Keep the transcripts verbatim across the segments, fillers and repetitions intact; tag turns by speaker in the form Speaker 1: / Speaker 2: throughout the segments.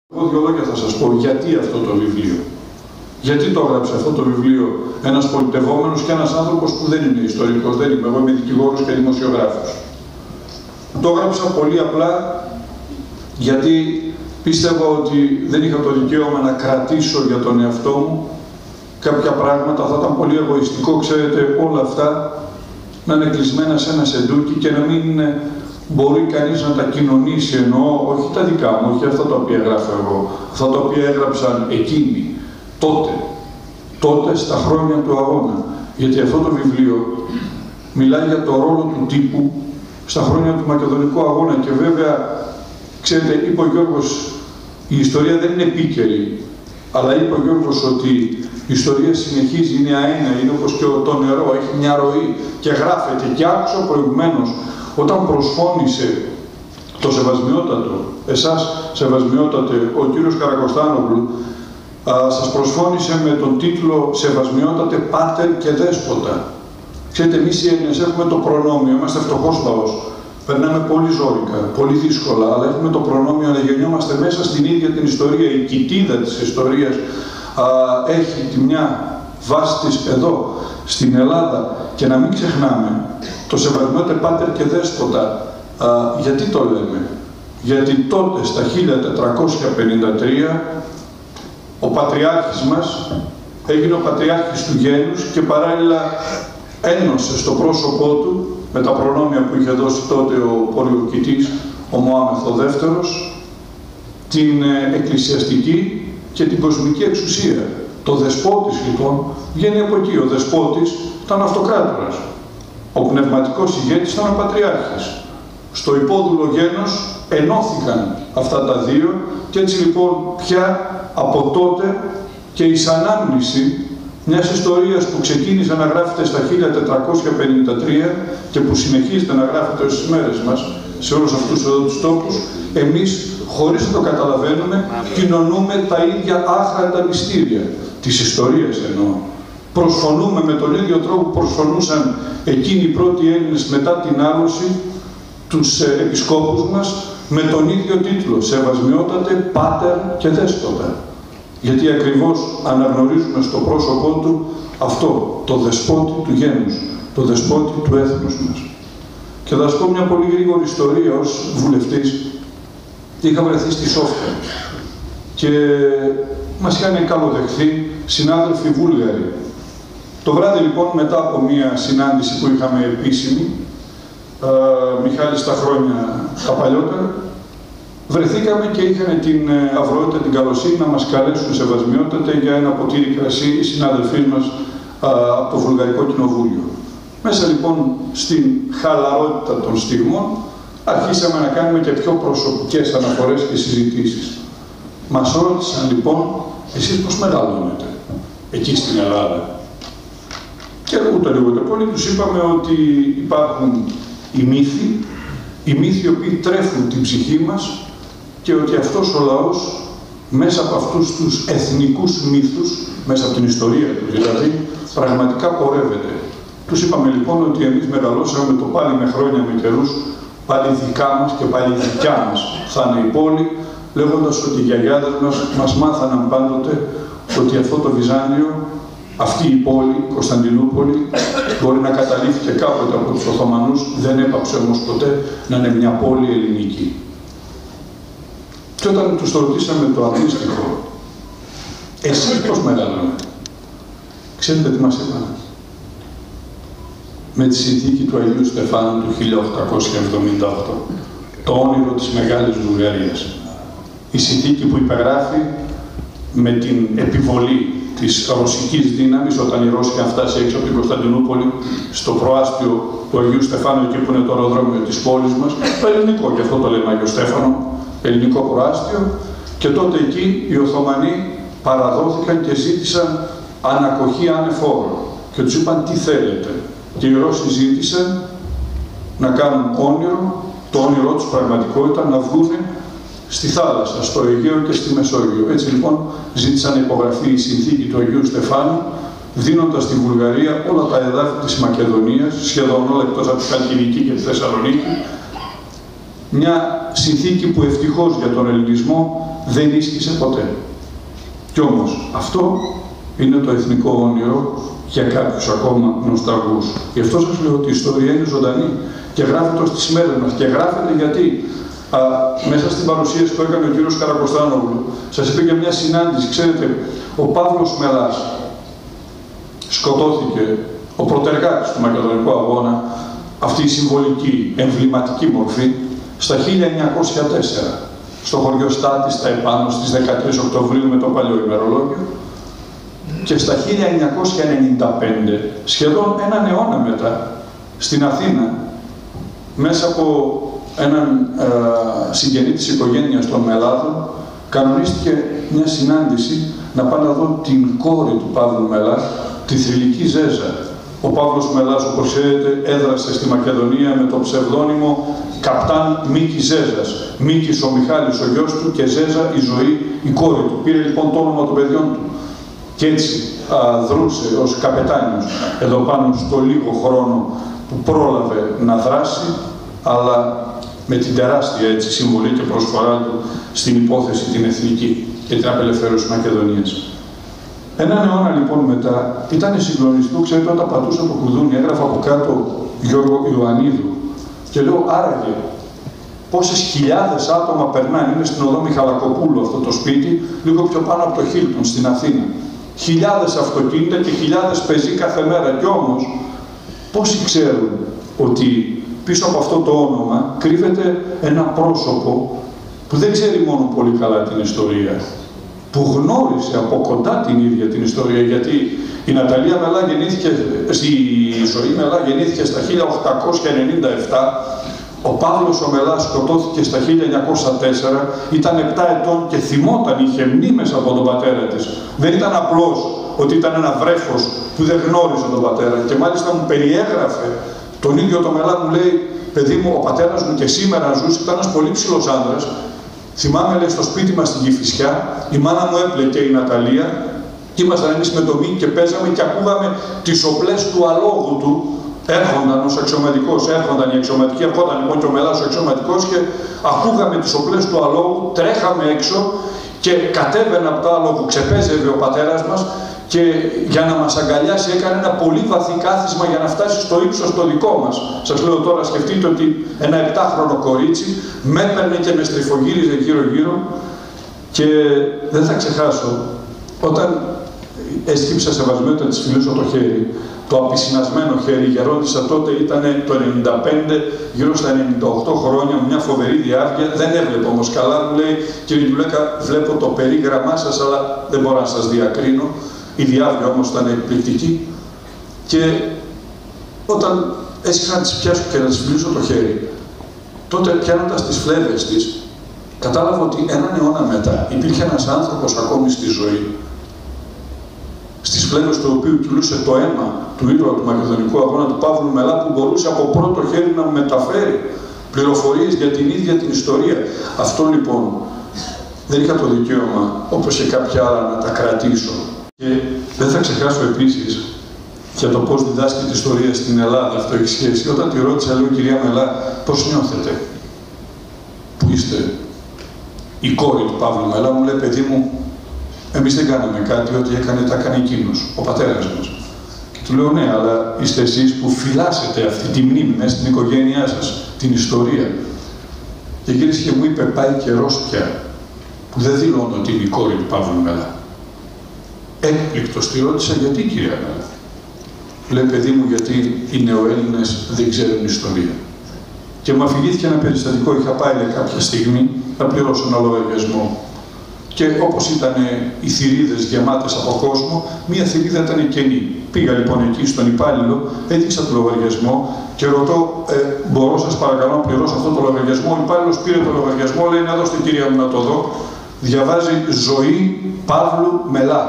Speaker 1: Εγώ δύο λόγια θα σας πω γιατί αυτό το βιβλίο. Γιατί το έγραψε αυτό το βιβλίο ένας πολιτευόμενος και ένας άνθρωπος που δεν είναι ιστορικός, δεν είμαι, εγώ είμαι δικηγόρος και δημοσιογράφος. Το έγραψα πολύ απλά γιατί πίστευα ότι δεν είχα το δικαίωμα να κρατήσω για τον εαυτό μου κάποια πράγματα, θα ήταν πολύ εγωιστικό, ξέρετε, όλα αυτά να είναι κλεισμένα σε ένα σεντούκι και να μην μπορεί κανείς να τα κοινωνήσει, εννοώ όχι τα δικά μου, όχι αυτά τα οποία γράφω εγώ, αυτά τα οποία έγραψαν εκείνοι, τότε, τότε στα χρόνια του αγώνα. Γιατί αυτό το βιβλίο μιλάει για το ρόλο του τύπου στα χρόνια του Μακεδονικού αγώνα και βέβαια, ξέρετε, είπε ο Γιώργος, η ιστορία δεν είναι επίκαιρη, αλλά είπε ο Γιώργος ότι η ιστορία συνεχίζει, είναι αένα, είναι όπως και το νερό, έχει μια ροή και γράφεται. Και άκουσα προηγουμένως, όταν προσφώνησε το Σεβασμιότατο, εσάς Σεβασμιότατε, ο κύριος Καρακοστάνογλου, α, σας προσφώνησε με τον τίτλο «Σεβασμιότατε, Πάτερ και Δέσποτα». Ξέρετε, εμείς οι Έλληνες έχουμε το προνόμιο, είμαστε φτωχός λαός, περνάμε πολύ ζόρικα, πολύ δύσκολα, αλλά έχουμε το προνόμιο να γεννιόμαστε μέσα στην ίδια την ιστορία. Η κοιτίδα της ιστορίας α, έχει τη μια βάση της εδώ, στην Ελλάδα. Και να μην ξεχνάμε, το Σεβασμιότατε Πάτερ και Δέσποτα, α, γιατί το λέμε? Γιατί τότε, στα χίλια τετρακόσια πενήντα τρία, ο Πατριάρχης μας έγινε ο Πατριάρχης του Γένους και παράλληλα ένωσε στο πρόσωπό του, με τα προνόμια που είχε δώσει τότε ο πολιορκητής, ο Μωάμεθ ο Δεύτερος, την ε, εκκλησιαστική και την κοσμική εξουσία. Το δεσπότης λοιπόν βγαίνει από εκεί. Ο δεσπότης ήταν αυτοκράτορας. Ο πνευματικός ηγέτης ήταν ο Πατριάρχης. Στο υπόδουλο γένος ενώθηκαν αυτά τα δύο και έτσι λοιπόν πια από τότε και η ανάμνηση μιας ιστορίας που ξεκίνησε να γράφεται στα χίλια τετρακόσια πενήντα τρία και που συνεχίζεται να γράφεται στις μέρες μας, σε όλους αυτούς εδώ τους τόπους, εμείς, χωρίς να το καταλαβαίνουμε, κοινωνούμε τα ίδια άχρατα μυστήρια της ιστορίας εννοώ. Προσφωνούμε με τον ίδιο τρόπο που προσφωνούσαν εκείνοι οι πρώτοι Έλληνες μετά την άλωση τους ε, επισκόπους μας με τον ίδιο τίτλο «Σεβασμιότατε, Πάτερ και Δέσποτα». Γιατί ακριβώς αναγνωρίζουμε στο πρόσωπό του αυτό, το δεσπότη του γένους, το δεσπότη του έθνους μας. Και θα σας πω μια πολύ γρήγορη ιστορία ως βουλευτής. Είχα βρεθεί στη Σόφια και μας είχαν καλοδεχθεί συνάδελφοι Βούλγαροι. Το βράδυ λοιπόν, μετά από μια συνάντηση που είχαμε επίσημη, ε, Μιχάλη στα χρόνια τα παλιότερα, βρεθήκαμε και είχαν την αυρότητα, την καλοσύνη να μας καλέσουν Σεβασμιότατε για ένα ποτήρι κρασί οι συνάδελφοί μας α, από το Βουλγαρικό Κοινοβούλιο. Μέσα λοιπόν στην χαλαρότητα των στιγμών αρχίσαμε να κάνουμε και πιο προσωπικές αναφορές και συζητήσεις. Μας ρώτησαν λοιπόν, εσείς πώς μεγαλώνετε εκεί στην Ελλάδα? Και ούτε λίγο ούτε πολύ τους είπαμε ότι υπάρχουν οι μύθοι, οι μύθοι οι οποίοι τρέφουν την ψυχή μας και ότι αυτός ο λαός μέσα από αυτούς τους εθνικούς μύθους, μέσα από την ιστορία του δηλαδή, πραγματικά πορεύεται. Τους είπαμε λοιπόν ότι εμείς μεγαλώσαμε το πάλι με χρόνια, με καιρούς, πάλι δικά μας και πάλι δικιά μας θα είναι η πόλη, λέγοντας ότι οι γιαγιάδες μας μας μάθαναν πάντοτε ότι αυτό το Βυζάντιο, αυτή η πόλη, η Κωνσταντινούπολη, μπορεί να καταλήφθηκε κάποτε από τους Οθωμανούς, δεν έπαψε όμως ποτέ να είναι μια πόλη ελληνική. Και όταν τους το ρωτήσαμε το αντίστοιχο, εσείς πώς μεγαλώνετε? Ξέρετε τι μας είπαν? Με τη συνθήκη του Αγίου Στεφάνου του χίλια οκτακόσια εβδομήντα οκτώ, το όνειρο της Μεγάλης Βουλγαρίας. Η συνθήκη που υπεγράφει με την επιβολή της ρωσικής δύναμης όταν η Ρώσοι είχαν φτάσει έξω από την Κωνσταντινούπολη στο προάστιο του Αγίου Στεφάνου, εκεί που είναι το αεροδρόμιο της πόλης μας, το ελληνικό, και αυτό το λέμε Αγίο Στέφανο, ελληνικό προάστιο, και τότε εκεί οι Οθωμανοί παραδόθηκαν και ζήτησαν ανακοχή ανεφόρων και τους είπαν τι θέλετε, και οι Ρώσοι ζήτησαν να κάνουν όνειρο, το όνειρό τους πραγματικότητα, να βγουν στη θάλασσα, στο Αιγαίο και στη Μεσόγειο. Έτσι λοιπόν ζήτησαν να υπογραφεί η συνθήκη του Αγίου Στεφάνου, δίνοντας στη Βουλγαρία όλα τα εδάφη της Μακεδονίας, σχεδόν όλα εκτός από τη Χαλκιδική και τη Θεσσαλονίκη, μια συνθήκη που ευτυχώς για τον ελληνισμό δεν ίσχυσε ποτέ. Κι όμως αυτό είναι το εθνικό όνειρο για κάποιους ακόμα νοσταλγούς. Γι' αυτό σας λέω ότι η ιστορία είναι ζωντανή και γράφεται στις μέρες μας. Και γράφεται γιατί α, μέσα στην παρουσίαση που έκανε ο κύριος Καρακοστάνογλου, σας είπε για μια συνάντηση. Ξέρετε, ο Παύλος Μελάς σκοτώθηκε, ο πρωτεργάτης του Μακεδονικού Αγώνα, αυτή η συμβολική, εμβληματική μορφή, στα χίλια εννιακόσια τέσσερα, στο χωριό Στάτη, στα επάνω, στις δεκατρείς Οκτωβρίου με το παλιό ημερολόγιο, και στα χίλια εννιακόσια ενενήντα πέντε, σχεδόν έναν αιώνα μετά, στην Αθήνα, μέσα από έναν ε, συγγενή της οικογένειας των Μελάδων, κανονίστηκε μια συνάντηση να πάνε να δω την κόρη του Παύλου Μελά, τη θρυλική Ζέζα. Ο Παύλος Μελάς, όπως ξέρετε, έδρασε στη Μακεδονία με το ψευδόνυμο Καπτάν Μίκης Ζέζας. Μίκης ο Μιχάλης, ο γιος του, και Ζέζα η Ζωή, η κόρη του. Πήρε λοιπόν το όνομα των παιδιών του. Και έτσι α, δρούσε ως καπετάνιος εδώ πάνω στο λίγο χρόνο που πρόλαβε να δράσει, αλλά με την τεράστια έτσι, συμβολή και προσφορά του στην υπόθεση την εθνική και την απελευθέρωση της Μακεδονίας. Έναν αιώνα λοιπόν μετά ήταν συγκλονιστικό, ξέρετε, όταν πατούσα το κουδούνι, έγραφα από κάτω Γιώργο Ιωαννίδου και λέω άραγε πόσες χιλιάδες άτομα περνάνε, είναι στην οδό Μιχαλακοπούλου αυτό το σπίτι, λίγο πιο πάνω από το Χίλτον στην Αθήνα. Χιλιάδες αυτοκίνητα και χιλιάδες πεζοί κάθε μέρα. Κι όμως, πόσοι ξέρουν ότι πίσω από αυτό το όνομα κρύβεται ένα πρόσωπο που δεν ξέρει μόνο πολύ καλά την ιστορία, που γνώρισε από κοντά την ίδια την ιστορία, γιατί η Ναταλία Μελά γεννήθηκε, η Ζωή Μελά γεννήθηκε στα χίλια οκτακόσια ενενήντα επτά, ο Παύλος ο Μελάς σκοτώθηκε στα χίλια εννιακόσια τέσσερα, ήταν επτά ετών και θυμόταν, είχε μνήμες από τον πατέρα της. Δεν ήταν απλώς ότι ήταν ένα βρέφος που δεν γνώριζε τον πατέρα. Και μάλιστα μου περιέγραφε τον ίδιο το Μελά, μου λέει, παιδί μου, ο πατέρας μου και σήμερα ζούσε, ήταν ένας πολύ ψηλός άντρας. Θυμάμαι, λέει, στο σπίτι μας στην Κηφισιά, η μάνα μου έπλεκε η Ναταλία, και ήμασταν εμείς με το Μίκη και παίζαμε και ακούγαμε τις οπλές του αλόγου του. Έρχονταν ως αξιωματικός, έρχονταν οι αξιωματικοί, έρχονταν λοιπόν και ο Μελάς ο αξιωματικός και ακούγαμε τις οπλές του αλόγου, τρέχαμε έξω και κατέβαινε από το άλογο, ξεπέζευε ο πατέρας μας και για να μας αγκαλιάσει έκανε ένα πολύ βαθύ κάθισμα για να φτάσει στο ύψος το δικό μας. Σας λέω τώρα, σκεφτείτε ότι ένα επτάχρονο κορίτσι με έπαιρνε και με στριφογύριζε γύρω-γύρω και δεν θα ξεχάσω, όταν έσκυψα σεβασμένα της φιλούσω το χέρι, το απεισυνασμένο χέρι, η γερόντισσα τότε ήταν το ενενήντα πέντε, γύρω στα ενενήντα οκτώ χρόνια, μια φοβερή διάρκεια, δεν έβλεπε όμως καλά, μου λέει, κύριε Γιουλέκα, βλέπω το περίγραμμά σας, αλλά δεν μπορώ να σας διακρίνω. Η διάβια όμως ήταν εκπληκτική και όταν έσχισα να τις πιάσω και να τις φιλήσω το χέρι, τότε πιάνοντας τις φλέβες της, κατάλαβα ότι έναν αιώνα μετά υπήρχε ένας άνθρωπος ακόμη στη ζωή, στις φλέβες του οποίου κυλούσε το αίμα του ήρωα του Μακεδονικού Αγώνα του Παύλου Μελά, που μπορούσε από πρώτο χέρι να μου μεταφέρει πληροφορίες για την ίδια την ιστορία. Αυτό λοιπόν δεν είχα το δικαίωμα, όπως και κάποια άλλα, να τα κρατήσω. Και δεν θα ξεχάσω επίσης για το πώς διδάσκει την ιστορία στην Ελλάδα, αυτό έχει σχέση. Όταν τη ρώτησα, λέω, κυρία Μελά, πώς νιώθετε που είστε η κόρη του Παύλου Μελά, μου λέει, παιδί μου, εμείς δεν κάναμε κάτι, ό,τι έκανε, τα έκανε εκείνος, ο πατέρας μας. Και του λέω, ναι, αλλά είστε εσείς που φυλάσσετε αυτή τη μνήμη μέσα στην οικογένειά σας, την ιστορία. Και γύρισε και μου είπε, πάει καιρός πια, που δεν δηλώνω ότι είναι η κόρη του Παύλου Μελά. Έκπληκτος τη ρώτησα, γιατί, κυρία Μελά? Λέει, παιδί μου, γιατί οι νεοέλληνες δεν ξέρουν ιστορία. Και μου αφηγήθηκε ένα περιστατικό, είχα πάει κάποια στιγμή να πληρώσω ένα λογαριασμό. Και όπως ήταν οι θηρίδες γεμάτες από κόσμο, μία θηρίδα ήταν κενή. Πήγα λοιπόν εκεί στον υπάλληλο, έδειξα το λογαριασμό και ρωτώ, ε, μπορώ σας παρακαλώ να πληρώσω αυτό το λογαριασμό? Ο υπάλληλος πήρε το λογαριασμό, λέει, να δώστε κυρία μου να το δω. Διαβάζει Ζωή Παύλου Μελά.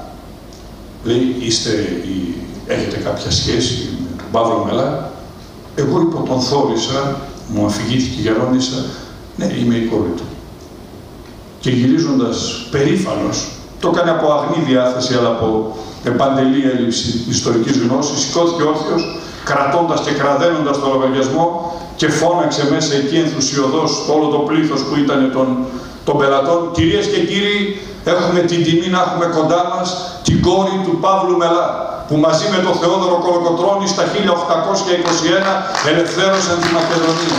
Speaker 1: Λέει, είστε, έχετε κάποια σχέση με τον Παύλο Μελά? Εγώ υποτονθόρισα, μου αφηγήθηκε η γερόντισσα, ναι, είμαι η κόρη του. Και γυρίζοντας περήφανος, το έκανε από αγνή διάθεση, αλλά από παντελή έλλειψη ιστορικής γνώσης, σηκώθηκε όρθιος, κρατώντας και κραδένοντας το λογαριασμό και φώναξε μέσα εκεί ενθουσιωδώς όλο το πλήθος που ήταν των, των πελατών. Κυρίες και κύριοι, έχουμε την τιμή να έχουμε κοντά μας την κόρη του Παύλου Μελά, που μαζί με τον Θεόδωρο Κολοκοτρώνη στα χίλια οκτακόσια είκοσι ένα ελευθέρωσαν τη Μακεδονία.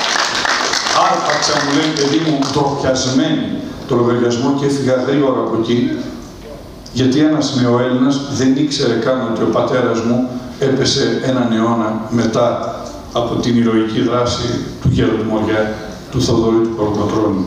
Speaker 1: Άρπαξα, μου λέει, παιδί μου, ντροπιασμένη το λογαριασμό και έφυγα γρήγορα από εκεί, γιατί ένας νεοέλληνας δεν ήξερε καν ότι ο πατέρας μου έπεσε έναν αιώνα μετά από την ηρωική δράση του γέρου του Μοριά, του Θοδωρή του Κολοκοτρώνη.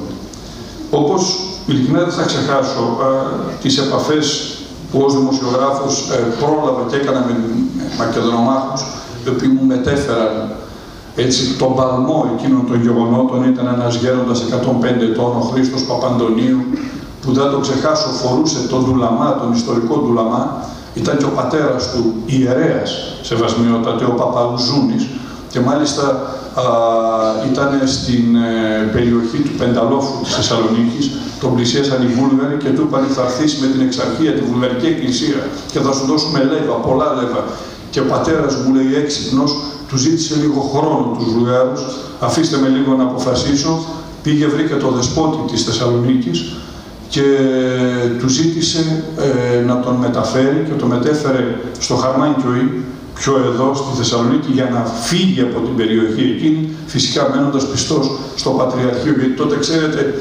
Speaker 1: Όπως ειλικρινά δεν θα ξεχάσω α, τις επαφές που ως δημοσιογράφος ε, πρόλαβα και έκανα με Μακεδονομάχους, οι οποίοι μου μετέφεραν έτσι τον παλμό εκείνων των γεγονότων. Ήταν ένας γέροντας εκατόν πέντε ετών, ο Χρήστος Παπαντονίου, που δεν το ξεχάσω, φορούσε τον ντουλαμά, τον ιστορικό ντουλαμά. Ήταν και ο πατέρας του ιερέας, σεβασμιότατε, ο Παπαουζούνης, και μάλιστα α, ήταν στην ε, περιοχή του Πενταλόφου της Θεσσαλονίκης. Τον πλησίασαν οι Βούλγαροι και του είπαν: θα έρθεις με την εξαρχία, τη Βουλγαρική Εκκλησία, και θα σου δώσουμε λέβα, πολλά λέβα. Και ο πατέρας μου, λέει, έξυπνος, του ζήτησε λίγο χρόνο τους Βουλγάρους, αφήστε με λίγο να αποφασίσω. Πήγε, βρήκε το δεσπότη της Θεσσαλονίκης και του ζήτησε ε, να τον μεταφέρει, και τον μετέφερε στο Χαρμάνκιοι, πιο εδώ στη Θεσσαλονίκη, για να φύγει από την περιοχή εκείνη, φυσικά μένοντας πιστός στο Πατριαρχείο, γιατί τότε, ξέρετε,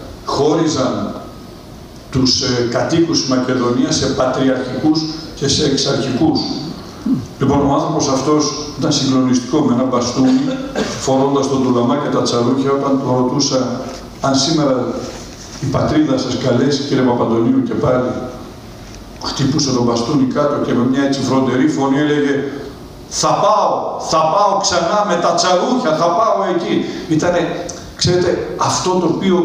Speaker 1: χώριζαν τους ε, κατοίκους της Μακεδονίας σε πατριαρχικούς και σε εξαρχικούς. Λοιπόν, ο άνθρωπος αυτός ήταν συγκλονιστικό, με ένα μπαστούνι, φορώντας τον ντουλαμά και τα τσαλούκια. Όταν του ρωτούσα αν σήμερα η πατρίδα σας καλέσει, κύριε Παπαντονίου, και πάλι χτύπουσε τον μπαστούνι κάτω και με μια έτσι φροντερή φωνή έλεγε: θα πάω, θα πάω ξανά με τα τσαρούχια, θα πάω εκεί. Ήτανε, ξέρετε, αυτό το οποίο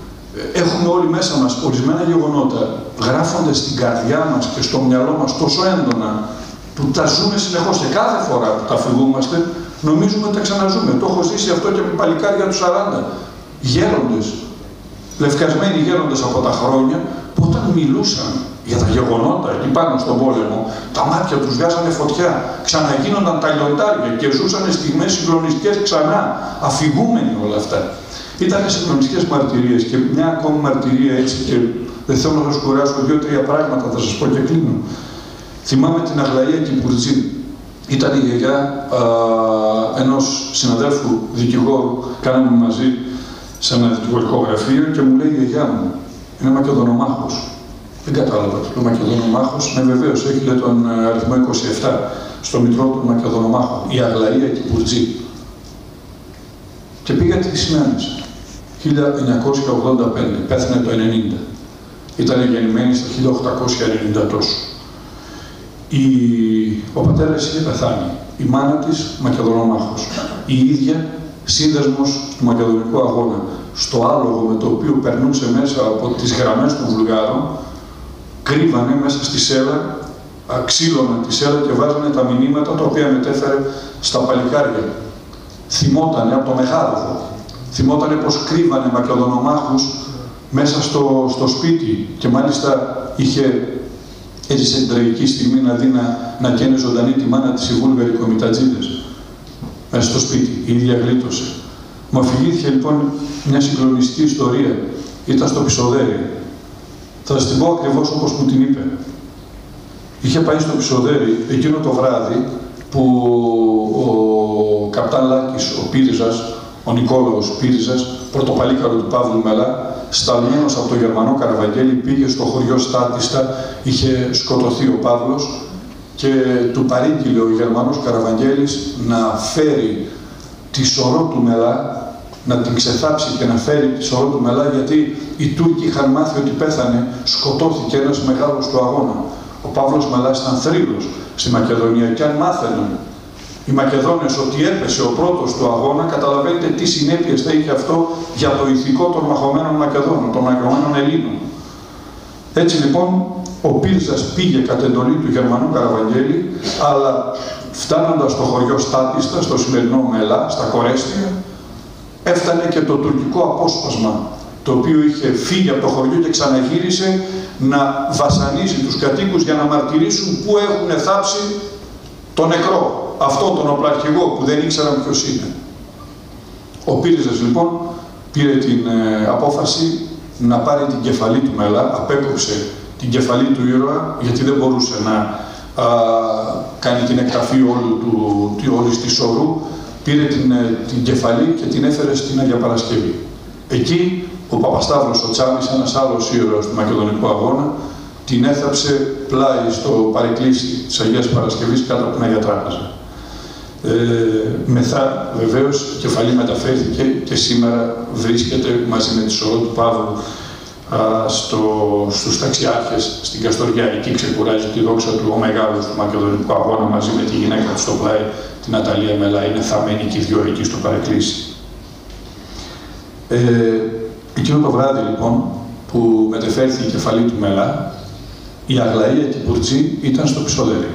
Speaker 1: έχουμε όλοι μέσα μας, ορισμένα γεγονότα γράφονται στην καρδιά μας και στο μυαλό μας τόσο έντονα, που τα ζούμε συνεχώς, και κάθε φορά που τα φυγούμαστε νομίζουμε ότι τα ξαναζούμε. Το έχω ζήσει αυτό και με παλικάρια του σαράντα. Γέροντες, λευκασμένοι γέροντες από τα χρόνια, που όταν μιλούσαν για τα γεγονότα εκεί πάνω στον πόλεμο, τα μάτια τους βγάζανε φωτιά, ξαναγίνονταν τα λιοντάρια και ζούσαν στιγμές συγκλονιστικές ξανά, αφηγούμενοι όλα αυτά. Ήταν συγκλονιστικές μαρτυρίες, και μια ακόμη μαρτυρία, έτσι, και δεν θέλω να σας κουράσω, δύο-τρία πράγματα θα σας πω και κλείνω. Θυμάμαι την Αγλαία Κυπουρτζή. Ήταν η γιαγιά α, ενός συναδέλφου δικηγόρου, κάναμε μαζί σε ένα δικηγορικό γραφείο, και μου λέει η γιαγιά μου, είναι Μακεδονομάχος. Δεν κατάλαβα, το Μακεδονομάχος, ναι βεβαίως, έχει, λέει, τον αριθμό είκοσι επτά στο μητρό του Μακεδονομάχου, η Αγλαία Κυπουρτζή. Και πήγα τι σημαίνεις. χίλια εννιακόσια ογδόντα πέντε, πέθανε το ενενήντα. Ήταν γεννημένη στα χίλια οκτακόσια ενενήντα τόσο. Η... Ο πατέρας είχε πεθάνει, η μάνα της Μακεδονομάχος, η ίδια σύνδεσμος του Μακεδονικού Αγώνα. Στο άλογο με το οποίο περνούσε μέσα από τις γραμμές των Βουλγάρων, κρύβανε μέσα στη σέλα, ξύλωναν τη σέλα και βάζανε τα μηνύματα τα οποία μετέφερε στα παλικάρια. Θυμότανε από το Μεγάδοχο, θυμότανε πως κρύβανε Μακεδονομάχους μέσα στο, στο σπίτι, και μάλιστα είχε έτσι σε την τραγική στιγμή να δει να, να καίνε ζωντανή τη μάνα της οι Βούλγαροι κομιτατζίδες μέσα στο σπίτι. Η ίδια γλίτωσε. Μου αφηγήθηκε λοιπόν μια συγκλονιστική ιστορία. Ήταν στο Πισοδέρι. Θα σας την πω ακριβώς όπως μου την είπε. Είχε πάει στο Πισοδέρι εκείνο το βράδυ που ο καπτάν Λάκης, ο Πύριζας, ο Νικόλαος Πύριζας, πρωτοπαλίκαρο του Παύλου Μελά, σταλμένος από το Γερμανό Καραβαγγέλη, πήγε στο χωριό Στάτιστα, είχε σκοτωθεί ο Παύλος, και του παρήγγειλε ο Γερμανός Καραβαγγέλης να φέρει τη σωρό του Μελά, να την ξεθάψει και να φέρει τη σωρό του Μελά, γιατί οι Τούρκοι είχαν μάθει ότι πέθανε, σκοτώθηκε ένας μεγάλος του αγώνα. Ο Παύλος Μελάς ήταν θρύλος στη Μακεδονία, και αν μάθαιναν οι Μακεδόνες ότι έπεσε ο πρώτος του αγώνα, καταλαβαίνετε τι συνέπειες θα είχε αυτό για το ηθικό των μαχωμένων Μακεδόνων, των μαχωμένων Ελλήνων. Έτσι λοιπόν, ο Πύριζας πήγε κατ' εντολή του Γερμανού Καραβαγγέλη, αλλά φτάνοντας στο χωριό Στάτιστα, στο σημερινό Μελά, στα Κορέστια, έφτανε και το τουρκικό απόσπασμα, το οποίο είχε φύγει από το χωριό και ξαναγύρισε να βασανίζει τους κατοίκους για να μαρτυρήσουν πού έχουν θάψει τον νεκρό, αυτόν τον οπλαρχηγό που δεν ήξεραν ποιος είναι. Ο Πύριζας λοιπόν πήρε την ε, απόφαση να πάρει την κεφαλή του Μελά, απέκοψε την κεφαλή του ήρωα, γιατί δεν μπορούσε να α, κάνει την εκταφή όλου του, όλης της ορού. Πήρε την, την κεφαλή και την έφερε στην Αγία Παρασκευή. Εκεί ο Παπασταύρος ο Τσάμις, ένας άλλος ήρωας του Μακεδονικού Αγώνα, την έθαψε πλάι στο παρεκκλήσι της Αγίας Παρασκευής κάτω από την Αγία Τράπεζα. Ε, μεθά βεβαίως η κεφαλή μεταφέρθηκε και σήμερα βρίσκεται μαζί με τη σωρό του Παύλου α, στο, στους ταξιάρχες στην Καστοριά. Εκεί ξεκουράζει τη δόξα του ο μεγάλος του Μακεδονικού Αγώνα μαζί με τη γυναίκα του στο πλάι, την Αταλία Μελά. Είναι θαμμένοι και οι δυο εκεί στο παρεκκλήσι. Ε, εκείνο το βράδυ λοιπόν που μετεφέρθηκε η κεφαλή του Μελά, η Αγλαία και η Μπουρτζή ήταν στο Ψωδέρι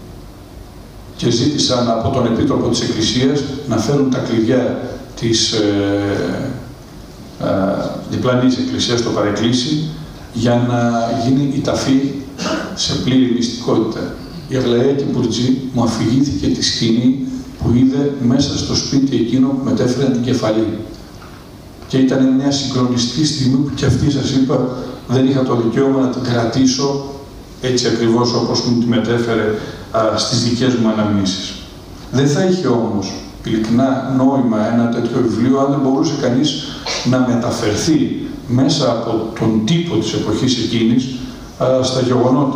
Speaker 1: και ζήτησαν από τον Επίτροπο της Εκκλησίας να φέρουν τα κλειδιά της ε, ε, διπλανής Εκκλησίας στο παρεκκλήσι για να γίνει η ταφή σε πλήρη μυστικότητα. Η Αγλαία και η Μπουρτζή μου αφηγήθηκε τη σκηνή που είδε μέσα στο σπίτι εκείνο που μετέφεραν την κεφαλή. Και ήταν μια συγκλονιστική στιγμή που και αυτή, σας είπα, δεν είχα το δικαίωμα να την κρατήσω έτσι ακριβώς όπως μου τη μετέφερε α, στις δικές μου αναμνήσεις. Δεν θα είχε όμως ειλικρινά νόημα ένα τέτοιο βιβλίο αν δεν μπορούσε κανείς να μεταφερθεί μέσα από τον τύπο της εποχής εκείνης α, στα γεγονότα.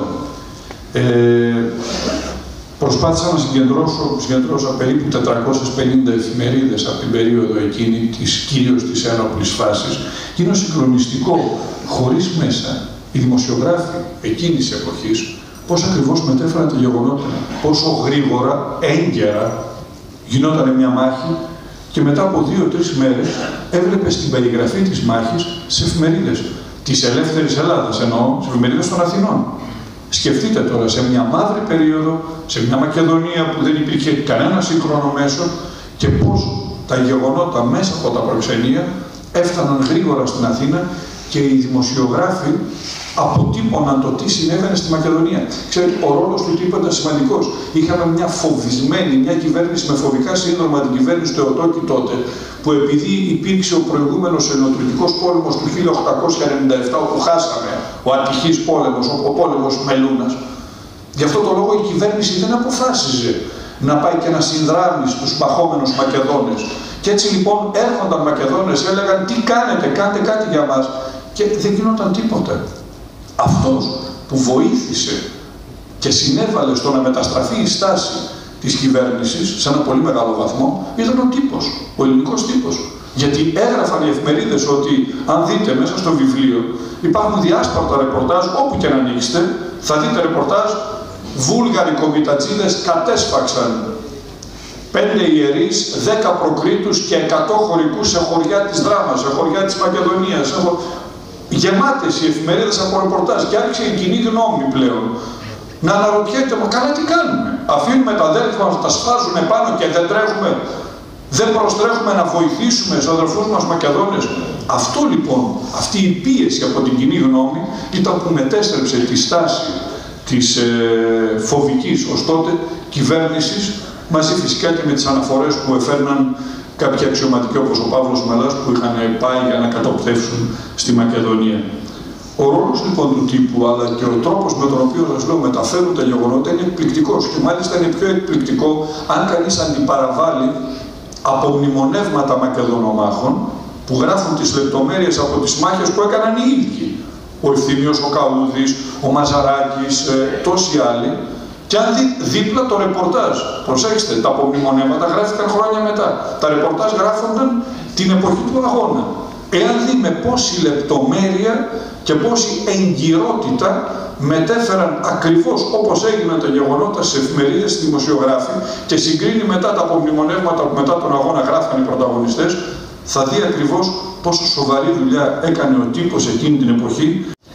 Speaker 1: Ε, Προσπάθησα να συγκεντρώσω, συγκεντρώσα περίπου τετρακόσιες πενήντα εφημερίδες από την περίοδο εκείνη, της, κυρίως της ένοπλης φάσης, και είναι συγκλονιστικό, χωρίς μέσα, οι δημοσιογράφοι εκείνης της εποχής, πώς ακριβώς μετέφεραν τα γεγονότα, πόσο γρήγορα, έγκαιρα, γινόταν μια μάχη και μετά από δύο-τρεις μέρες έβλεπες την περιγραφή της μάχης σε εφημερίδες της ελεύθερης Ελλάδας, εννοώ, σε εφημερίδες των Αθηνών. Σκεφτείτε τώρα, σε μια μαύρη περίοδο, σε μια Μακεδονία που δεν υπήρχε κανένα σύγχρονο μέσο και πώς τα γεγονότα μέσα από τα προξενία έφταναν γρήγορα στην Αθήνα και οι δημοσιογράφοι αποτύπωναν το τι συνέβαινε στη Μακεδονία. Ξέρετε, ο ρόλος του τύπου ήταν σημαντικός. Είχαμε μια φοβισμένη, μια κυβέρνηση με φοβικά σύνδρομα, την κυβέρνηση του Εωτόκη τότε, που επειδή υπήρξε ο προηγούμενος ελληνοτουρκικός πόλεμος του χίλια οκτακόσια ενενήντα επτά, όπου χάσαμε, ο ατυχής πόλεμος, ο πόλεμος Μελούνας, γι' αυτό το λόγο η κυβέρνηση δεν αποφάσιζε να πάει και να συνδράμει στους παχόμενους Μακεδόνες. Και έτσι λοιπόν έρχονταν Μακεδόνες, έλεγαν τι κάνετε, κάντε κάτι για μας, και δεν γινόταν τίποτα. Αυτός που βοήθησε και συνέβαλε στο να μεταστραφεί η στάση της κυβέρνησης σε ένα πολύ μεγάλο βαθμό ήταν ο τύπος, ο ελληνικός τύπος. Γιατί έγραφαν οι εφημερίδες ότι, αν δείτε μέσα στο βιβλίο, υπάρχουν διάσπαρτα ρεπορτάζ, όπου και να ανοίξετε, θα δείτε ρεπορτάζ, Βούλγαροι κομιτατζίδες κατέσφαξαν πέντε ιερείς, δέκα προκρίτους και εκατό χωρικούς σε χωριά της Δράμας, σε χωριά της Μακεδονίας. Γεμάτες οι εφημερίδες από ρεπορτάζ και άρχισε η κοινή γνώμη πλέον να αναρωτιέται, μα καλά τι κάνουμε, αφήνουμε τα αδέρφια μας να τα σφάζουν επάνω και δεν τρέχουμε, δεν προστρέχουμε να βοηθήσουμε στους αδερφούς μας Μακεδόνες. Αυτό λοιπόν, αυτή η πίεση από την κοινή γνώμη ήταν που μετέστρεψε τη στάση της ε, φοβικής ως τότε κυβέρνησης, μαζί φυσικά και με τις αναφορές που εφέρναν κάποιοι αξιωματικοί όπως ο Παύλος Μελάς που είχαν πάει για να κατοπτεύσουν στη Μακεδονία. Ο ρόλος λοιπόν του τύπου, αλλά και ο τρόπος με τον οποίο, σας λέω, μεταφέρουν τα γεγονότα είναι εκπληκτικός και μάλιστα είναι πιο εκπληκτικό αν κανείς αντιπαραβάλει από μνημονεύματα Μακεδονομάχων που γράφουν τις λεπτομέρειες από τις μάχες που έκαναν οι ίδιοι. Ο Ευθύμιος, ο Καούδης, ο Μαζαράκης, ε, τόσοι άλλοι. Και αν δει δίπλα το ρεπορτάζ, προσέξτε, τα απομνημονεύματα γράφηκαν χρόνια μετά. Τα ρεπορτάζ γράφονταν την εποχή του αγώνα. Εάν δει με πόση λεπτομέρεια και πόση εγκυρότητα μετέφεραν ακριβώς όπως έγιναν τα γεγονότα στις εφημερίδες, στις δημοσιογράφοι και συγκρίνει μετά τα απομνημονεύματα που μετά τον αγώνα γράφηκαν οι πρωταγωνιστές, θα δει ακριβώς πόσο σοβαρή δουλειά έκανε ο τύπος εκείνη την εποχή.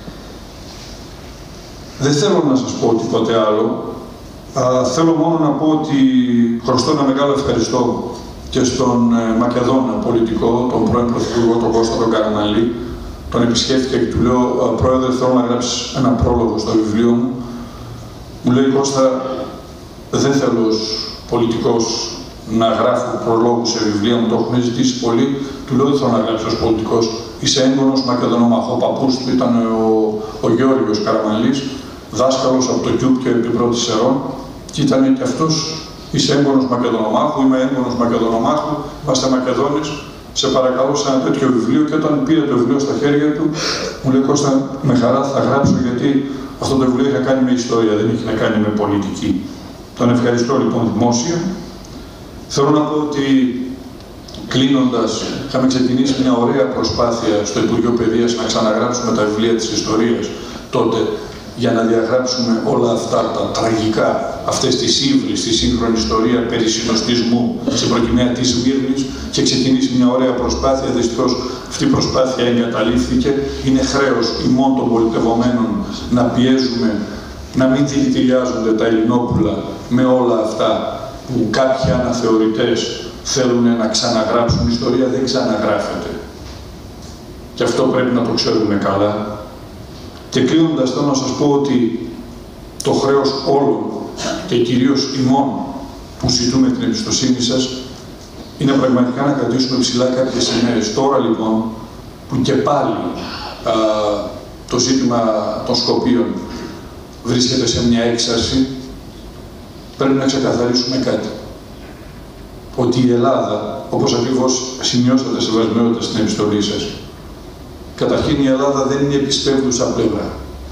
Speaker 1: Δεν θέλω να σας πω τίποτε άλλο. Α, θέλω μόνο να πω ότι χρωστώ ένα μεγάλο ευχαριστώ και στον ε, Μακεδόνα πολιτικό, τον πρώην Πρωθυπουργό, τον Κώστα τον Καραμανλή. Τον επισκέφτηκα και του λέω, Πρόεδρε, θέλω να γράψεις ένα πρόλογο στο βιβλίο μου. Μου λέει, Κώστα, δεν θέλω ως πολιτικός να γράφω προλόγους σε βιβλία μου, το έχουν ζητήσει πολύ. Του λέω ότι θέλω να γράψω ως πολιτικός. Είσαι έγκονος Μακεδονομάχο. Ο παππούς του ήταν ο, ο Γιώργος Καραμανλής, δάσκαλος από το Κιούπ και επί πρώτης Ερών, και ήταν και αυτός. Είσαι έγκονος Μακεδονομάχου, είμαι έγκονος Μακεδονομάχου, είμαστε Μακεδόνες. Σε παρακαλώ σε ένα τέτοιο βιβλίο. Και όταν πήρε το βιβλίο στα χέρια του, μου λέει: Κώστα, με χαρά θα γράψω, γιατί αυτό το βιβλίο έχει να κάνει με ιστορία, δεν έχει να κάνει με πολιτική. Τον ευχαριστώ λοιπόν δημόσια. Θέλω να πω ότι, κλείνοντας, είχαμε ξεκινήσει μια ωραία προσπάθεια στο Υπουργείο Παιδείας να ξαναγράψουμε τα βιβλία της ιστορίας τότε, για να διαγράψουμε όλα αυτά τα τραγικά, αυτές τις ύβρις, τη σύγχρονη ιστορία περί συνοστισμού στην προκειμαία της Σμύρνης, και ξεκινήσει μια ωραία προσπάθεια. Δυστυχώς αυτή η προσπάθεια εγκαταλείφθηκε. Είναι χρέος ημών των πολιτευομένων να πιέζουμε να μην δηλητηριάζονται τα Ελληνόπουλα με όλα αυτά που κάποιοι αναθεωρητές θέλουν να ξαναγράψουν. Η ιστορία δεν ξαναγράφεται. Και αυτό πρέπει να το ξέρουμε καλά. Και κλείνοντας, θέλω να σας πω ότι το χρέος όλων και κυρίως ημών που ζητούμε την εμπιστοσύνη σας είναι πραγματικά να κρατήσουμε ψηλά κάποιες ημέρες. Τώρα λοιπόν που και πάλι α, το ζήτημα των Σκοπίων βρίσκεται σε μια έξαρση, πρέπει να ξεκαθαρίσουμε κάτι. Ότι η Ελλάδα, όπως ακριβώς σημειώσατε σε βασμιότητα στην επιστολή σας, καταρχήν η Ελλάδα δεν είναι επισπεύδουσα πλευρά.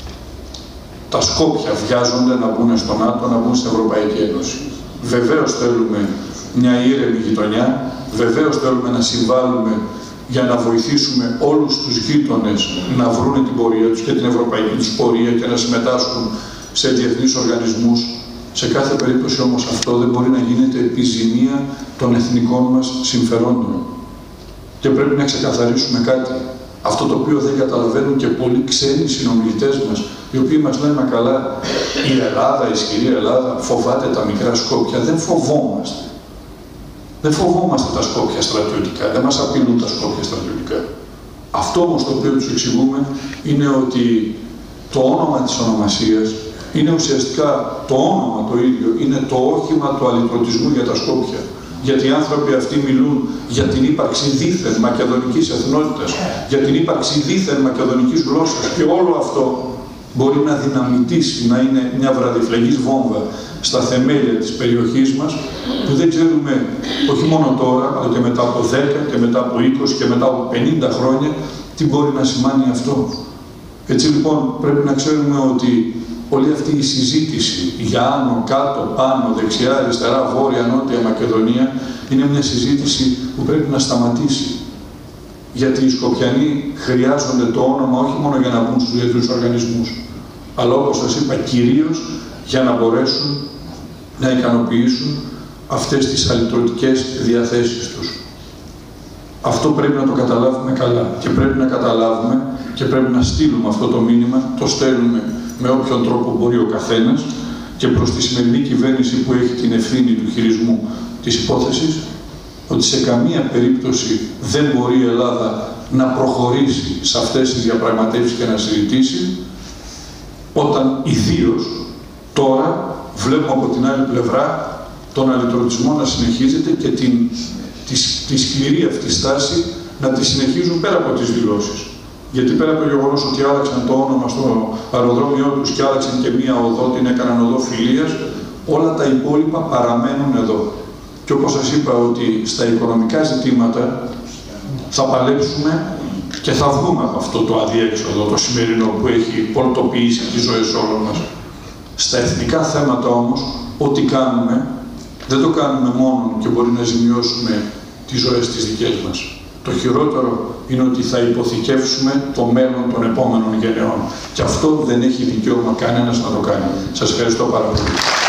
Speaker 1: Τα Σκόπια βιάζονται να μπουν στο ΝΑΤΟ, να μπουν στην Ευρωπαϊκή Ένωση. Βεβαίως θέλουμε μια ήρεμη γειτονιά, βεβαίως θέλουμε να συμβάλλουμε για να βοηθήσουμε όλους τους γείτονες να βρουν την πορεία τους και την ευρωπαϊκή τους πορεία και να συμμετάσχουν σε διεθνείς οργανισμούς. Σε κάθε περίπτωση όμως αυτό δεν μπορεί να γίνεται επιζημία των εθνικών μας συμφερόντων. Και πρέπει να ξεκαθαρίσουμε κάτι. Αυτό το οποίο δεν καταλαβαίνουν και πολλοί ξένοι συνομιλητές μας, οι οποίοι μας λένε: μα καλά, η Ελλάδα, η ισχυρή Ελλάδα, φοβάται τα μικρά Σκόπια. Δεν φοβόμαστε. Δεν φοβόμαστε τα Σκόπια στρατιωτικά. Δεν μας απειλούν τα Σκόπια στρατιωτικά. Αυτό όμως το οποίο τους εξηγούμε είναι ότι το όνομα της ονομασίας είναι ουσιαστικά το όνομα το ίδιο, είναι το όχημα του αλυτρωτισμού για τα Σκόπια. Γιατί οι άνθρωποι αυτοί μιλούν για την ύπαρξη δίθεν μακεδονικής εθνότητας, για την ύπαρξη δίθεν μακεδονικής γλώσσας, και όλο αυτό μπορεί να δυναμητήσει, να είναι μια βραδιφλεγής βόμβα στα θεμέλια της περιοχής μας, που δεν ξέρουμε όχι μόνο τώρα, αλλά και μετά από δέκα και μετά από είκοσι και μετά από πενήντα χρόνια τι μπορεί να σημάνει αυτό. Έτσι λοιπόν πρέπει να ξέρουμε ότι όλη αυτή η συζήτηση για άνω, κάτω, πάνω, δεξιά, αριστερά, βόρεια, νότια Μακεδονία είναι μια συζήτηση που πρέπει να σταματήσει. Γιατί οι Σκοπιανοί χρειάζονται το όνομα όχι μόνο για να μπουν στους διεθνούς οργανισμούς, αλλά όπως σας είπα κυρίως για να μπορέσουν να ικανοποιήσουν αυτές τις αλυτρωτικές διαθέσεις τους. Αυτό πρέπει να το καταλάβουμε καλά και πρέπει να καταλάβουμε και πρέπει να στείλουμε αυτό το μήνυμα, το στέλνουμε με όποιον τρόπο μπορεί ο καθένας, και προς τη σημερινή κυβέρνηση που έχει την ευθύνη του χειρισμού της υπόθεσης, ότι σε καμία περίπτωση δεν μπορεί η Ελλάδα να προχωρήσει σε αυτές τις διαπραγματεύσεις και να συζητήσει, όταν ιδίως τώρα βλέπουμε από την άλλη πλευρά τον αλυτρωτισμό να συνεχίζεται και την, τη, τη σκληρή αυτή στάση να τη συνεχίζουν πέρα από τις δηλώσεις. Γιατί πέρα από το γεγονός ότι άλλαξαν το όνομα στο αεροδρόμιο τους και άλλαξαν και μία οδό, την έκαναν οδό φιλίας, όλα τα υπόλοιπα παραμένουν εδώ. Και όπως σας είπα ότι στα οικονομικά ζητήματα θα παλέψουμε και θα βγούμε από αυτό το αδιέξοδο, το σημερινό που έχει πολτοποιήσει τις ζωές όλων μας. Στα εθνικά θέματα όμως, ό,τι κάνουμε, δεν το κάνουμε μόνο και μπορεί να ζημιώσουμε τις ζωές τις δικές μας. Το χειρότερο είναι ότι θα υποθηκεύσουμε το μέλλον των επόμενων γενεών. Και αυτό δεν έχει δικαίωμα κανένας να το κάνει. Σας ευχαριστώ πάρα πολύ.